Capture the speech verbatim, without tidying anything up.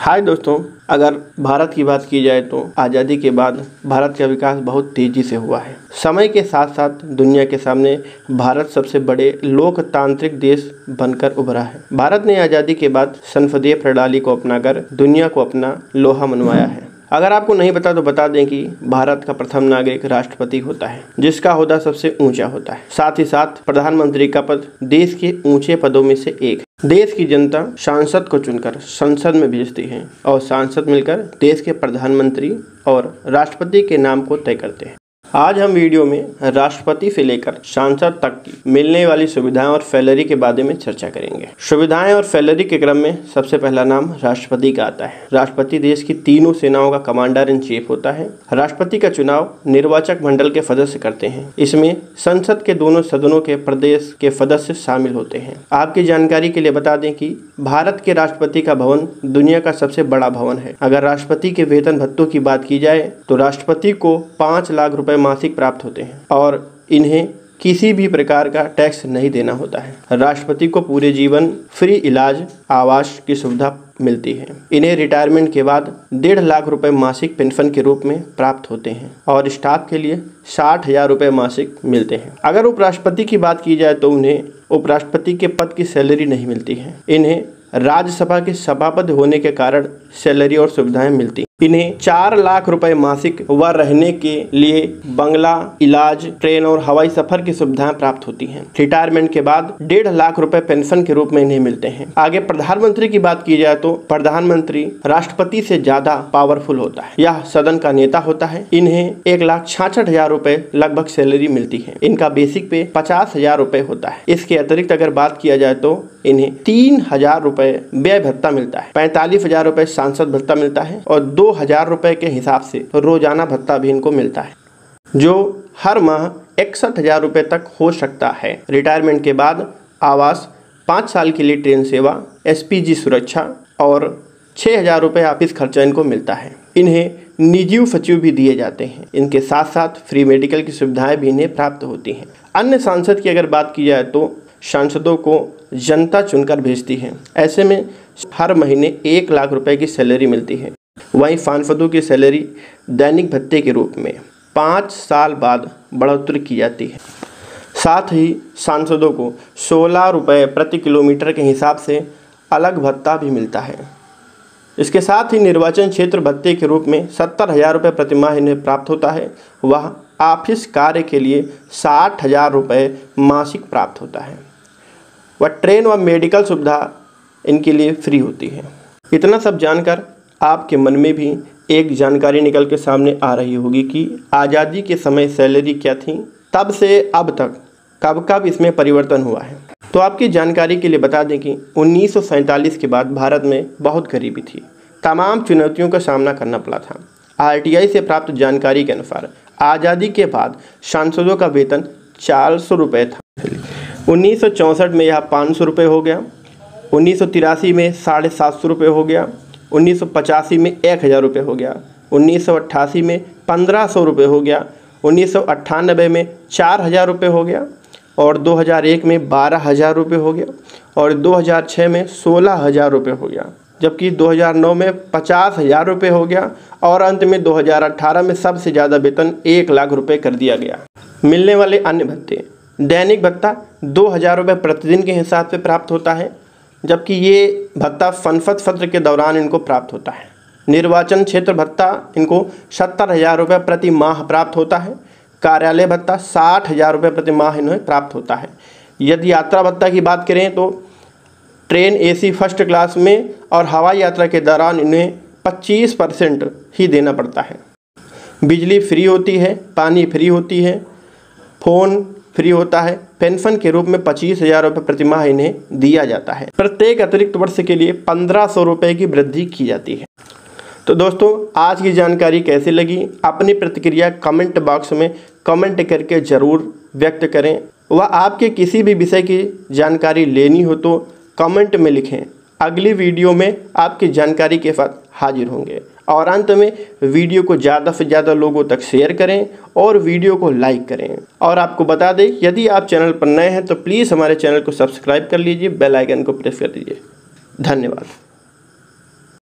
हाय दोस्तों, अगर भारत की बात की जाए तो आज़ादी के बाद भारत का विकास बहुत तेज़ी से हुआ है। समय के साथ साथ दुनिया के सामने भारत सबसे बड़े लोकतांत्रिक देश बनकर उभरा है। भारत ने आज़ादी के बाद संसदीय प्रणाली को अपनाकर दुनिया को अपना लोहा मनवाया है। अगर आपको नहीं पता तो बता दें कि भारत का प्रथम नागरिक राष्ट्रपति होता है, जिसका ओहदा सबसे ऊंचा होता है। साथ ही साथ प्रधानमंत्री का पद देश के ऊंचे पदों में से एक है। देश की जनता सांसद को चुनकर संसद में भेजती है और सांसद मिलकर देश के प्रधानमंत्री और राष्ट्रपति के नाम को तय करते हैं। आज हम वीडियो में राष्ट्रपति से लेकर सांसद तक की मिलने वाली सुविधाएं और सैलरी के बारे में चर्चा करेंगे। सुविधाएं और सैलरी के क्रम में सबसे पहला नाम राष्ट्रपति का आता है। राष्ट्रपति देश की तीनों सेनाओं का कमांडर इन चीफ होता है। राष्ट्रपति का चुनाव निर्वाचक मंडल के सदस्य करते हैं। इसमें संसद के दोनों सदनों के प्रदेश के सदस्य शामिल होते हैं। आपकी जानकारी के लिए बता दें कि भारत के राष्ट्रपति का भवन दुनिया का सबसे बड़ा भवन है। अगर राष्ट्रपति के वेतन भत्तों की बात की जाए तो राष्ट्रपति को पाँच लाख रुपए मासिक प्राप्त होते हैं और इन्हें किसी भी प्रकार का टैक्स नहीं देना होता है। राष्ट्रपति को पूरे जीवन फ्री इलाज, आवास की सुविधा मिलती है। इन्हें रिटायरमेंट के बाद डेढ़ लाख रुपए मासिक पेंशन के रूप में प्राप्त होते हैं और स्टाफ के लिए साठ हजार रुपये मासिक मिलते हैं। अगर उपराष्ट्रपति की बात की जाए तो उन्हें उपराष्ट्रपति के पद की सैलरी नहीं मिलती है। इन्हें राज्यसभा के सभापति होने के कारण सैलरी और सुविधाएं मिलती। इन्हें चार लाख रुपए मासिक व रहने के लिए बंगला, इलाज, ट्रेन और हवाई सफर की सुविधाएं प्राप्त होती हैं। रिटायरमेंट के बाद डेढ़ लाख रुपए पेंशन के रूप में इन्हें मिलते हैं। आगे प्रधानमंत्री की बात की जाए तो प्रधानमंत्री राष्ट्रपति से ज्यादा पावरफुल होता है। यह सदन का नेता होता है। इन्हें एक लाख छियासठ हजार रुपए लगभग सैलरी मिलती है। इनका बेसिक पे पचास हजार रुपए होता है। इसके अतिरिक्त अगर बात किया जाए तो इन्हें तीन हजार रुपए व्यय भत्ता मिलता है, पैंतालीस हजार रुपए सांसद भत्ता मिलता है और दो हजार रुपए के हिसाब से रोजाना भत्ता भी इनको मिलता है, जो हर माह इकसठ हजार रुपए तक हो सकता है। रिटायरमेंट के बाद आवास, पाँच साल के लिए ट्रेन सेवा, एसपीजी सुरक्षा और छः हजार रुपये ऑफिस खर्चा इनको मिलता है। इन्हें निजी सचिव भी दिए जाते हैं। इनके साथ साथ फ्री मेडिकल की सुविधाएं भी इन्हें प्राप्त होती हैं। अन्य सांसद की अगर बात की जाए तो सांसदों को जनता चुनकर भेजती है। ऐसे में हर महीने एक लाख रुपए की सैलरी मिलती है। वहीं सांसदों की सैलरी दैनिक भत्ते के रूप में पाँच साल बाद बढ़ोतरी की जाती है। साथ ही सांसदों को सोलह रुपये प्रति किलोमीटर के हिसाब से अलग भत्ता भी मिलता है। इसके साथ ही निर्वाचन क्षेत्र भत्ते के रूप में सत्तर हजार रुपये प्रति माह इन्हें प्राप्त होता है। वह ऑफिस कार्य के लिए साठ हजार रुपये मासिक प्राप्त होता है। वह ट्रेन व मेडिकल सुविधा इनके लिए फ्री होती है। इतना सब जानकर आपके मन में भी एक जानकारी निकल के सामने आ रही होगी कि आज़ादी के समय सैलरी क्या थी, तब से अब तक कब कब इसमें परिवर्तन हुआ है। तो आपकी जानकारी के लिए बता दें कि उन्नीस सौ सैंतालीस के बाद भारत में बहुत गरीबी थी। तमाम चुनौतियों का सामना करना पड़ा था। आरटीआई से प्राप्त जानकारी के अनुसार आज़ादी के बाद सांसदों का वेतन चार सौ रुपये था। उन्नीस सौ चौंसठ में यह पाँच सौ रुपये हो गया। उन्नीस सौ तिरासी में साढ़े सात सौ रुपये हो गया। उन्नीस सौ पचासी में एक हज़ार रुपये हो गया। उन्नीस सौ अट्ठासी में पंद्रह सौ रुपये हो गया। उन्नीस सौ अट्ठानबे में चार हज़ार रुपये हो गया और दो हज़ार एक में बारह हज़ार रुपये हो गया और दो हज़ार छः में सोलह हज़ार रुपये हो गया, जबकि दो हज़ार नौ में पचास हज़ार रुपये हो गया और अंत में दो हज़ार अठारह में सबसे ज़्यादा वेतन एक लाख रुपये कर दिया गया। मिलने वाले अन्य भत्ते, दैनिक भत्ता दो हज़ार रुपये प्रतिदिन के हिसाब से प्राप्त होता है, जबकि ये भत्ता संसद सत्र के दौरान इनको प्राप्त होता है। निर्वाचन क्षेत्र भत्ता इनको सत्तर हज़ार रुपये प्रति माह प्राप्त होता है। कार्यालय भत्ता साठ हज़ार रुपये प्रति माह इन्हें प्राप्त होता है। यदि यात्रा भत्ता की बात करें तो ट्रेन एसी फर्स्ट क्लास में और हवाई यात्रा के दौरान इन्हें पच्चीस परसेंट ही देना पड़ता है। बिजली फ्री होती है, पानी फ्री होती है, फ़ोन फ्री होता है। पेंशन के रूप में पच्चीस हजार रुपये प्रति माह इन्हें दिया जाता है। प्रत्येक अतिरिक्त वर्ष के लिए पंद्रह सौ रुपये की वृद्धि की जाती है। तो दोस्तों, आज की जानकारी कैसी लगी, अपनी प्रतिक्रिया कमेंट बॉक्स में कमेंट करके ज़रूर व्यक्त करें। वह आपके किसी भी विषय की जानकारी लेनी हो तो कमेंट में लिखें। अगली वीडियो में आपकी जानकारी के साथ हाजिर होंगे। और अंत में वीडियो को ज़्यादा से ज़्यादा लोगों तक शेयर करें और वीडियो को लाइक करें। और आपको बता दें, यदि आप चैनल पर नए हैं तो प्लीज़ हमारे चैनल को सब्सक्राइब कर लीजिए, बेल आइकन को प्रेस कर दीजिए। धन्यवाद।